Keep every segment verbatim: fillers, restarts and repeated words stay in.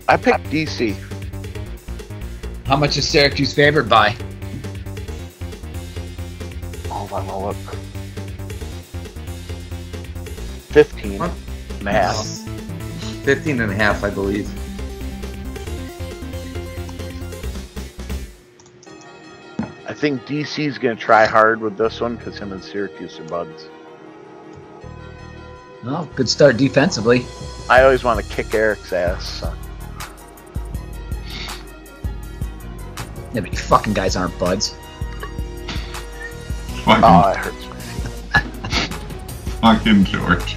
I picked D C. How much is Syracuse favored by? Hold on, I'll look. fifteen What? and a half. fifteen and a half, I believe. I think D C's going to try hard with this one because him and Syracuse are buds. Well, good start defensively. I always want to kick Eric's ass. So. Yeah, but you fucking guys aren't buds. Fucking, Oh, that hurts my feet. fucking George.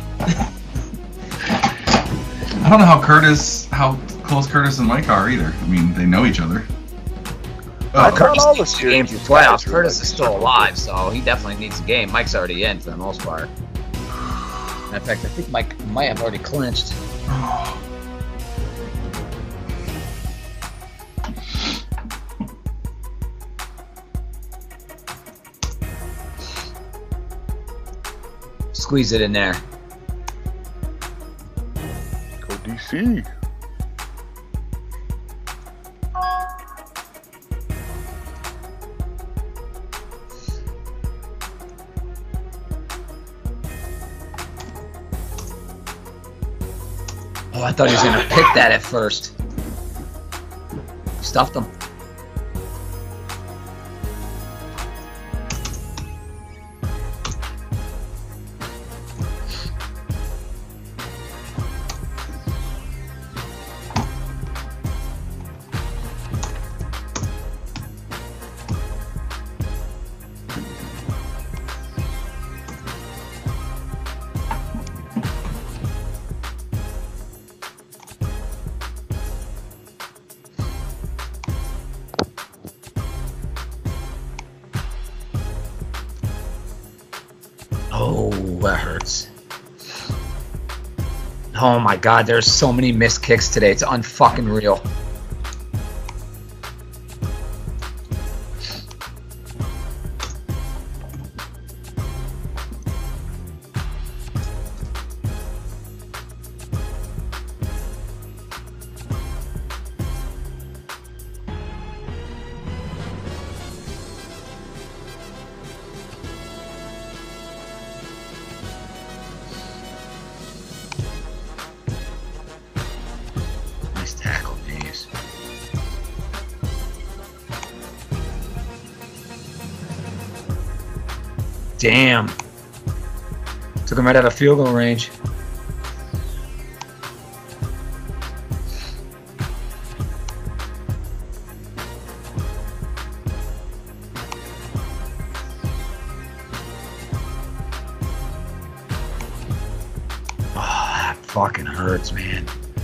I don't know how Curtis, how close Curtis and Mike are either. I mean, they know each other. I Oh, thought Curtis all the needs a game for Syracuse playoffs. guys were Curtis like is still alive, so he definitely needs a game. Mike's already in for the most part. In fact, I think Mike might have already clinched. Squeeze it in there. Go D C. Oh, I thought he was going to pick that at first. Stuffed him. Oh, that hurts. Oh my god, there's so many missed kicks today. It's unfucking real. Nice tackle, jeez. Damn. Took him right out of field goal range. Oh, that fucking hurts, man.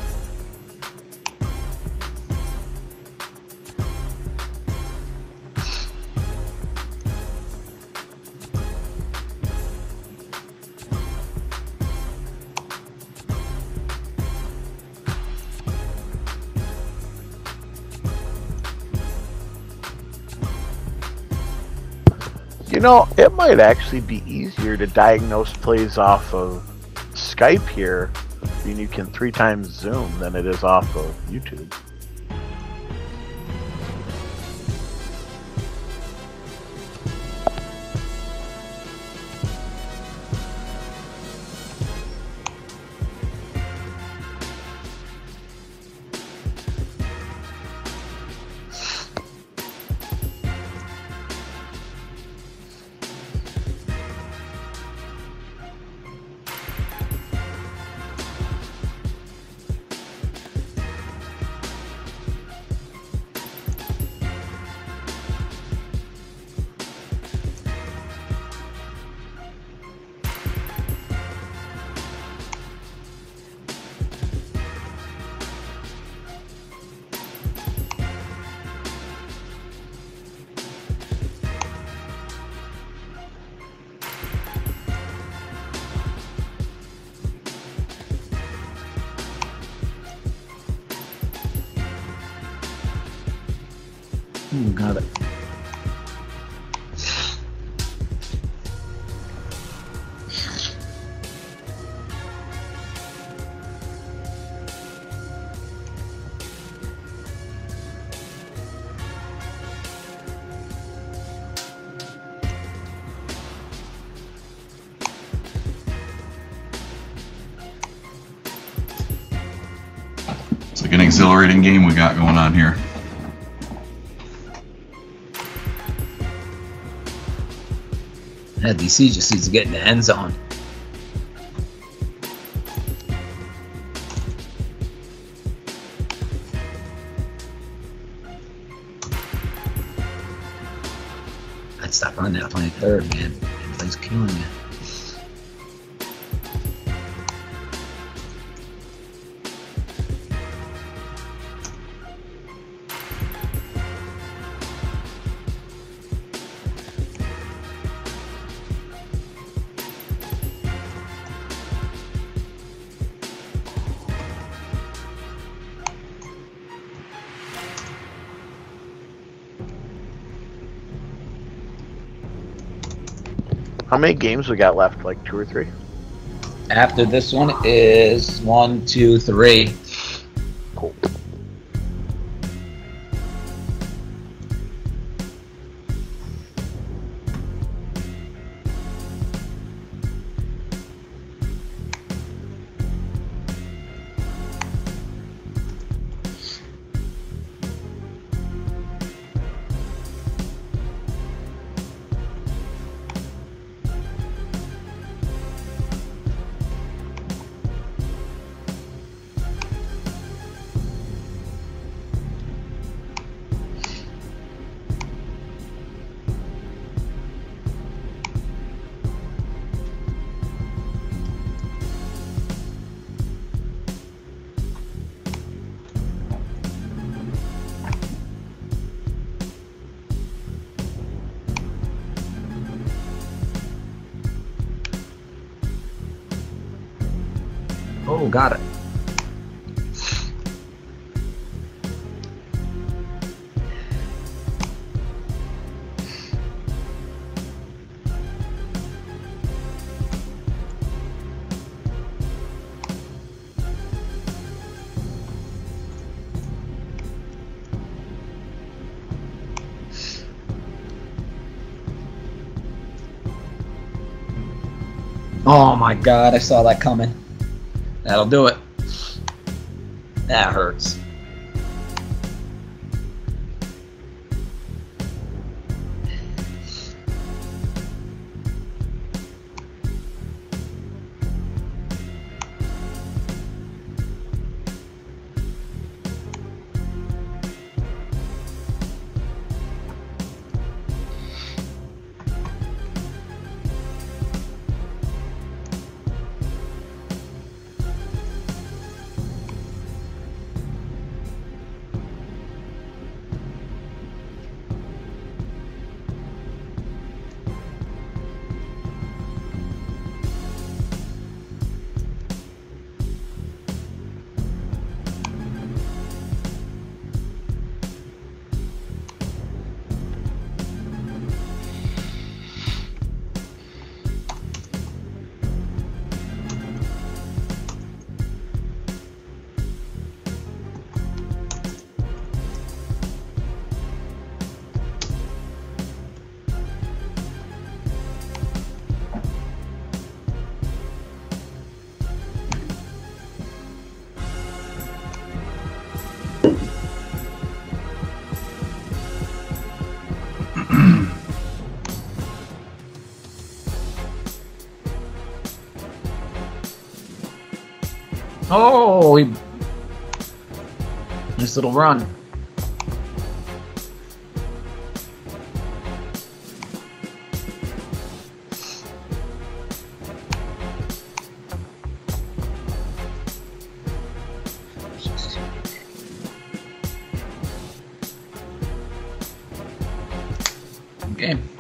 You know, it might actually be easier to diagnose plays off of Skype here. I mean, you can three times Zoom than it is off of YouTube. exhilarating game we got going on here. Yeah, D C just needs to get in the end zone. I'd stop running that playing third, man. Everything's killing you. How many games we got left? Like two or three? After this one is one, two, three. Cool. Oh, got it. Oh my god, I saw that coming. That'll do it. That hurts. Oh, he... nice little run. Okay.